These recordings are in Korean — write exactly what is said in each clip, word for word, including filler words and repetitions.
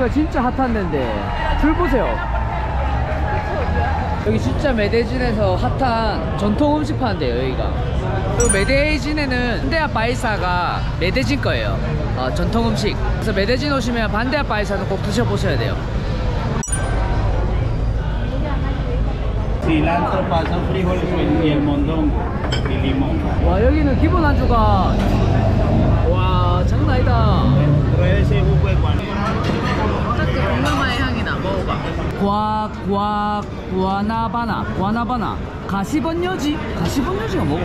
여기가 진짜 핫한 데인데 줄 보세요. 여기 진짜 메데진에서 핫한 전통 음식 파는데요 여기가. 그리고 메데진에는 반데아 파이사가 메데진 거예요. 어, 전통 음식. 그래서 메데진 오시면 반데아 파이사는 꼭 드셔보셔야 돼요. cilantro, pasa, frijoles y el mondongo y limón. 와 여기는 기본 안주가 와 장난 아니다. Ese jugo de guanábana. 어차피 동남아의 향이나 먹어봐. 과, 과, 과나바나 과나바나 가시번여지? 가시번여지가 뭐고?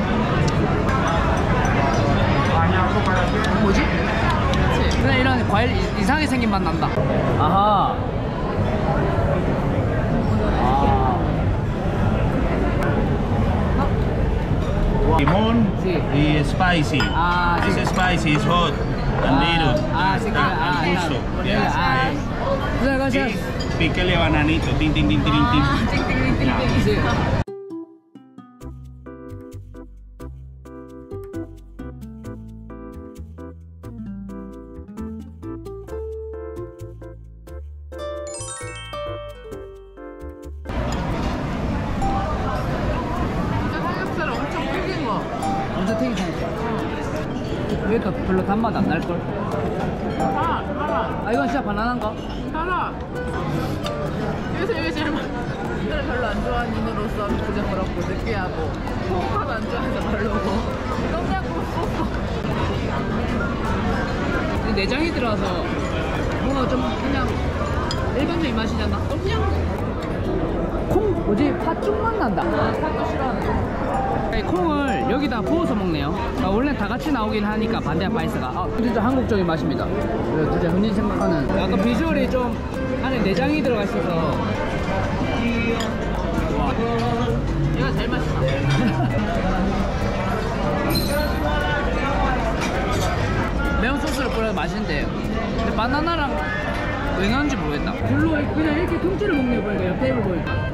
뭐지? 그냥 이런 과일 이상하게 생긴 맛 난다. 아하. Limón Sí. y spicy. Ah, sí. Ese spicy is hot and little. Ah, sí, Ah, ah, al gusto. ah, Yes, ah. yes. Muchas gracias. Y píquele bananito, tin, tin, tin, tin, tin. 아, 띵띵띵띵띵. Sí. 삼겹살 엄청 튀긴 거. 엄청 튀긴 상태. 여기도 별로 단맛 안 날걸? 달아, 달아, 아 이건 진짜 바나나인가? 달아. 여기서 여기 제일 많. 를 별로 안 좋아하는 인으로서 그저 그렇고 느끼하고 호파도 안 좋아해서 별로고 똥냥고 쏘고. 근데 내장이 들어와서 뭔가 좀 그냥 일반적인 맛이잖아. 똥냥. 콩 뭐지? 팥죽 맛 난다. 아, 사도 싫어하는. 이 콩을 여기다 부어서 먹네요. 아, 원래 다 같이 나오긴 하니까 반대아 파이스가. 아, 진짜 한국적인 맛입니다. 그래서 진짜 흔히 생각하는 약간 비주얼이 좀 안에 내장이 들어가 있어서. 와. 얘가 제일 맛있다. 매운 소스를 뿌려서 맛있는데 근데 바나나랑 왜 나는지 모르겠다. 별로 그냥 이렇게 통째로 먹네 보니까 옆에 입을 보니까.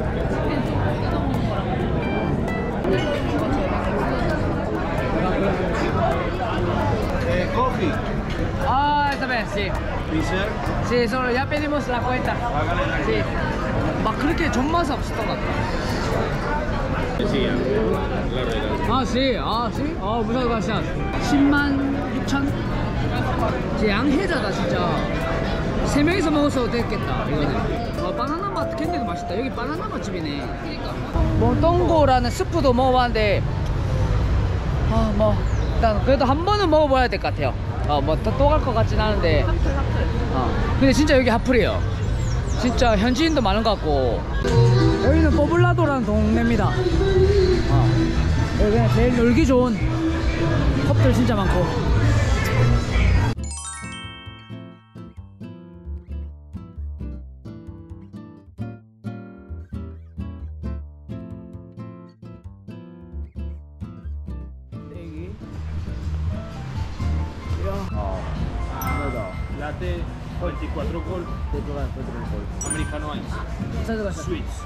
Eh, coffee. 아, esta vez, sí. Freezer. Sí, solo ya pedimos la cuenta. Hágale la Sí. 막 그렇게 존맛이 없었던 것 같다. Decía, la regla. 아, sí. 아, sí. 아, 무슨 가시야. 십만 육천? 진짜 양해자다, 진짜. 세 명이서 먹어도 됐겠다, 이거는. 와, 바나나 맛 굉장히 맛있다. 여기 바나나 맛집이네. 그러니까. 몽동고라는 스프도 먹어봤는데, 아, 뭐, 일단 그래도 한 번은 먹어봐야 될 것 같아요. 어, 뭐, 또 갈 것 같진 않은데. 하플 하플. 어. 근데 진짜 여기 핫플이에요. 진짜 현지인도 많은 것 같고. 여기는 포블라도라는 동네입니다. 어. 여기 그냥 제일 놀기 좋은 컵들 진짜 많고. 여기. Oh. Latte veinticuatro gol. Americano ice. Sweets.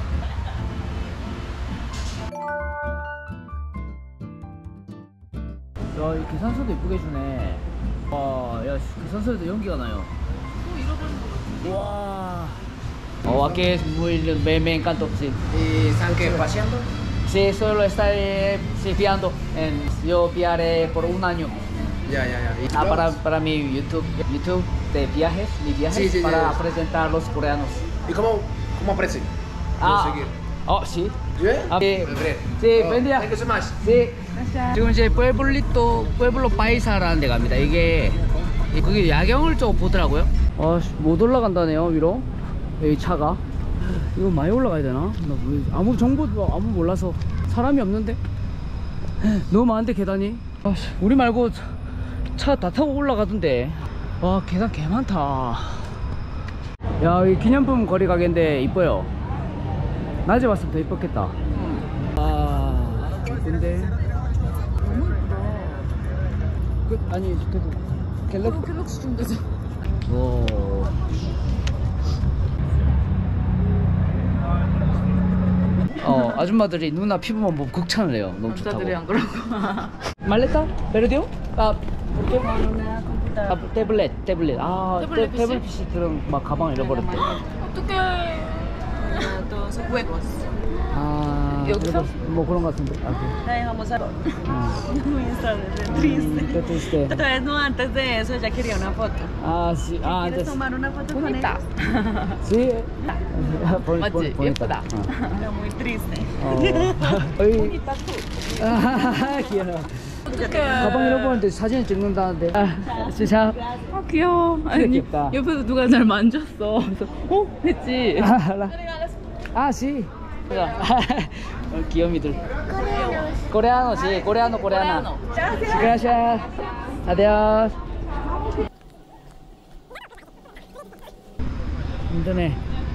야, 이 계산서도 이쁘게 주네. 와, 야, 계산서에도 연기가 나요. 또 잃어버린 거 같아. 와. Oh, aquí es muy, me, me encantó, sí. ¿Y están qué, paseando? Sí, solo estaré sí, viajando. En, yo viajaré por un año. Ya, ya, ya. ¿Y Ah, tú? para, para mi YouTube, YouTube de viajes, mi viajes, Sí, sí, para sí. presentar a los coreanos. ¿Y cómo, cómo aparece? 아, seguir. 어, sí. ¿Sí? 아, 네. Great. Sí, Oh, buen día. Thank you so much. 네. 지금 이제 pueblito, pueblo paisa라는 데 갑니다. 이게 거기 야경을 좀 보더라고요. 아, 못 올라간다네요 위로. 여기 차가. 이거 많이 올라가야 되나? 나 왜, 아무 정보도 아무 몰라서 사람이 없는데. 너무 많은데 계단이. 아, 우리 말고 차 다 타고 올라가던데. 와, 계단 개 많다. 야, 이 기념품 거리 가게인데 이뻐요. 낮에 봤으면 더 이뻤겠다. 아, 근데 너무 예쁘다. 그, 아니 그래도 갤럭 이거 갤럭시 중대죠. 오. 어, 아줌마들이 누나 피부만 보고 극찬을 해요. 너무 좋다고. 남자들이 안 그러고. 말레타? 베르디오? 아, ¿por qué? 아, 태블릿, 태블릿. 아, 태블릿 태, 태블릿 피씨들은 막 가방 잃어버렸대. 어떡해. Todos sus huecos. 아, 여기서? 그래서 뭐 그런 것 같은데. 아, La dejamos a... 음. Uy, está re 음, triste. qué triste. Entonces, no, antes de eso ella quería una foto. 아, sí. 아, ¿Quieres antes. tomar una foto con 보니까. ella? Sí. 본, 맞지? 본, 보니까. 예쁘다. 어. Era muy triste. 어. 어이. 아, 귀여워. 어떡해. 가방 잃어버렸는데 사진 찍는다는데. 아, 진짜. 아, 귀여워. 아니, 귀엽다. 옆에서 누가 잘 만졌어. 그래서, 어? 했지. 아, 라. 아, sí. 어, 귀요미들. 코레아노, sí. 코레아노, 코레아노. Sí, gracias. Adiós. 힘드네.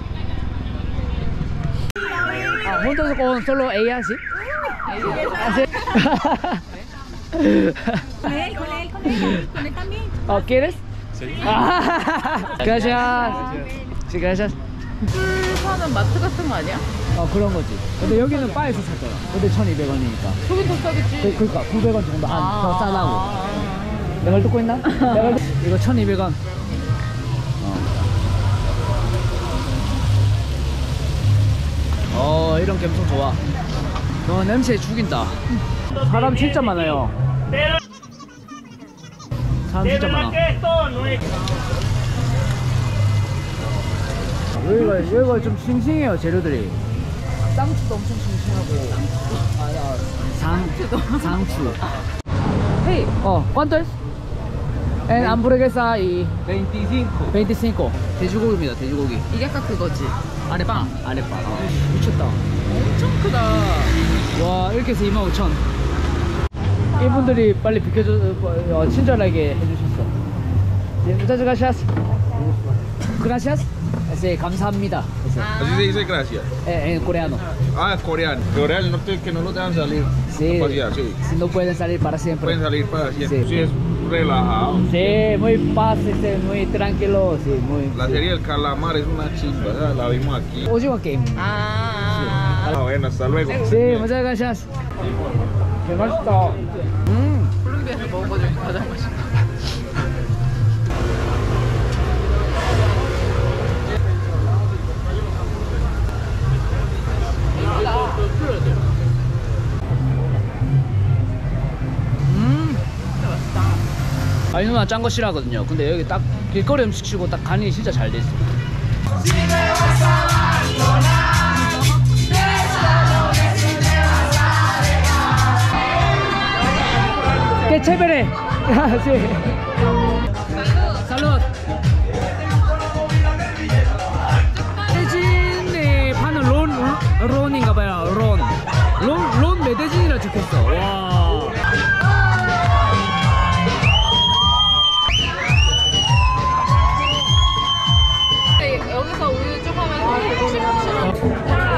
아, 혼자서 con solo ella, sí? Ah, sí. Con él, con él, con él. Con él también. ¿O quieres? Sí. 아, gracias. Sí, gracias. 술 파는 마트 같은 거 아니야? 어, 그런 거지. 근데 여기는 바에서 샀잖아. 근데 천이백 원이니까. 저긴 더 싸겠지. 그, 그러니까 구백 원 정도 한 더 싸다고. 아. 내 말 듣고 있나? 내 말 듣... 이거 천이백 원. 어. 어, 이런 감성 좋아. 어, 냄새 죽인다. 사람 진짜 많아요. 사람 진짜 많아. 여기가, 여기가 좀 싱싱해요, 재료들이. 쌍추도 엄청 싱싱하고. 아, 아, 상, 상추. Hey, 어, ¿cuánto es? En hamburguesa y veinticinco. 이십오. 돼지고기입니다, 돼지고기. 이게 아까 그거지. 아랫빵, 아랫빵. 어, 미쳤다. 엄청 크다. 와, 이렇게 해서 이만 오천. 이분들이 빨리 비켜줘, 어, 친절하게 해주셨어. 네, muchas gracias. Gracias. 네, 감사합니다. Así se dice gracias. 예, en coreano. Ah, es coreano. Corea del Norte que no nos dejan salir. Sí. Capacidad, sí. Si no pueden salir para siempre. Pueden salir para siempre. Sí. Sí, es relajado. Sí, muy paz, este, muy tranquilo, sí, muy. La sí. serie del calamar es una chimba, ¿sabes? La vimos aquí. 오징어 게임. 아. Ah, bueno, hasta luego. Sí, muchas gracias. 개 맛있다. 음. 콜롬비아에서 먹은 거 중에 가장 맛있어. 음. 아니 누나 짠 거 싫어하거든요. 근데 여기 딱 길거리 음식 치고 딱 간이 진짜 잘 돼 있어. ¡Qué chévere! Sí. ¡Salud! 메데진에 파는 론, 론인가 봐요. 론. 론, 론 메데진이라 적혔어. 와. 여기서 우유 쭉 하면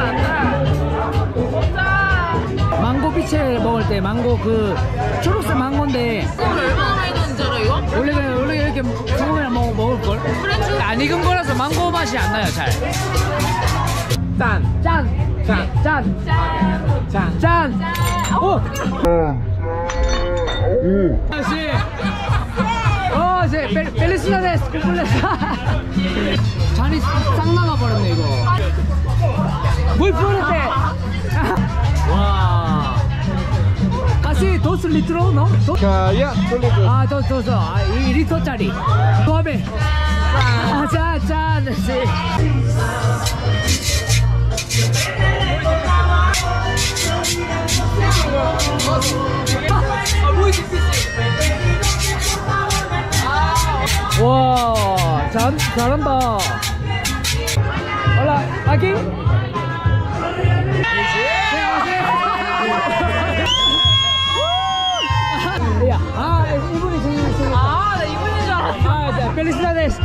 망고 피체 먹을 때 망고 그 초록색 망고인데 이걸 얼마나 많이 넣는지 알아 이거? 원래 그냥 원래 이렇게 소금이랑 먹, 먹을 걸. 프렌치 안 익은 거라서 망고 맛이 안 나요 잘. 짠, 짠, 짠, 짠, 짠, 짠. 오. 씨. 어, 씨, 펠리스나데스, 펠리스나. 잔이 싹 나가 버렸네 이거. 물 뿌렸대. 와. casi dos litros, ¿no? Dos. Ya, solo 아, dos, dos, 아, 이 리터짜리. 수업에. 아, 짠, 짠, sí. 와, 잘, 잘한다. Hola, aquí. 야, 아, 이분이 생일 생일. 아, 나 이분인 줄 알았어. 아, 자, felicidades.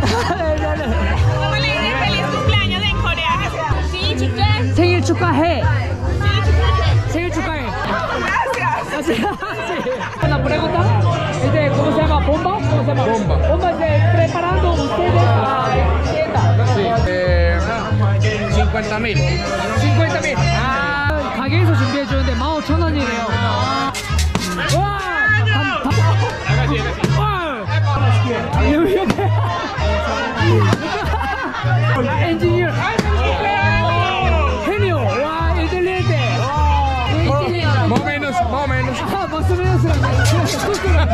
Feliz cumpleaños en coreano. Sí, chicas. 생일 축하해. Sí, chicas. 생일 축하해. Gracias. Una pregunta. Este, ¿cómo se llama? ¿Bomba? ¿Cómo se llama? Bomba. Bomba se preparando ustedes la tienda. Sí. Eh, cincuenta mil. cincuenta mil. 아, 가게에서 준비해 주는데 만 오천 원이래요. 와! 단, 단, 와!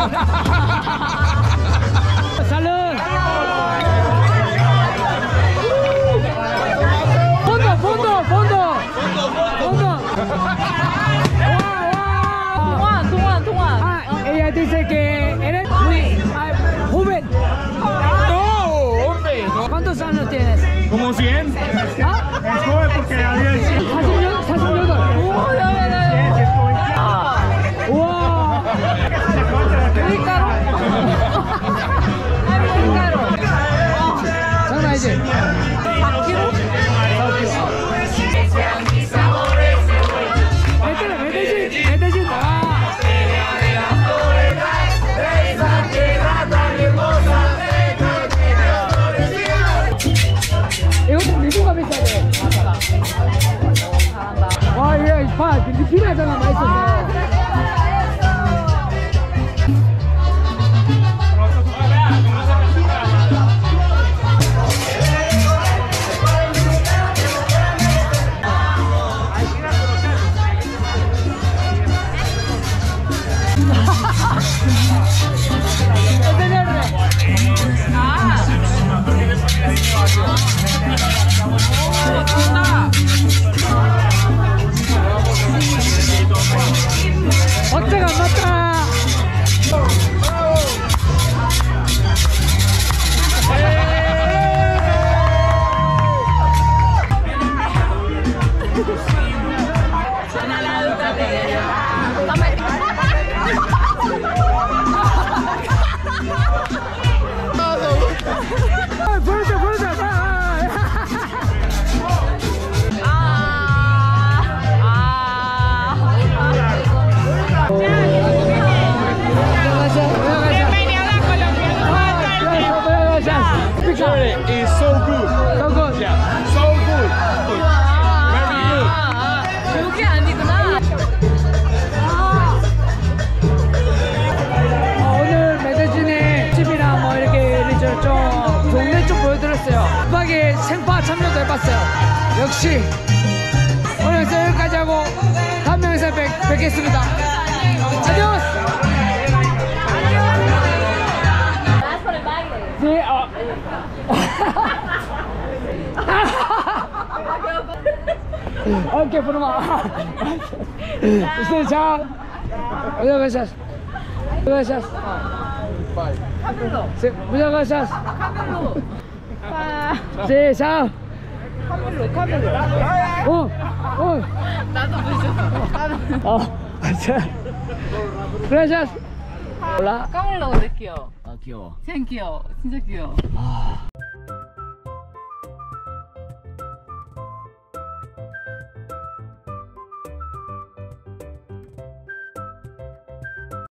Salud. Fondo, fondo, fondo. Fondo. 동안 동안 동안. Ah, ella dice que eres muy ah, joven. No, hombre. No. ¿Cuántos años tienes? Como cien. ¿Ah? Es joven porque había 사십육, 사십팔. 우와. 밀가루? 아 밀가루. 장난 아니지? 사 킬로그램? 메데진, 메데진, 메데진. 아. 이것도 미국가 비싸네. 와, 이거 봐, 필요하잖아, 맛있어서. 어째가 안 맞다. 아, 보여줘, 보여줘. It's so good. So good. Yeah, so good. Very good. 여기 아니구나. 어, 오늘 메데진의 집이랑 뭐 이렇게 이리저리 좀 동네 좀 보여드렸어요. 급하게 생파 참여도 해봤어요. 역시 오늘 영상 여기까지 하고 다음 영상에 뵙, 뵙겠습니다. 아디오스! 네, 어. Ok, Bruma. Usted chao. Muchas gracias. Muchas gracias. Sí, muchas gracias. Sí, chao. 어, 어. 나도 보셔. 어, 자. Gracias. Hola. 까물러 근데 귀여워. 아, 귀여워. 생 귀여워. 진짜 귀여워.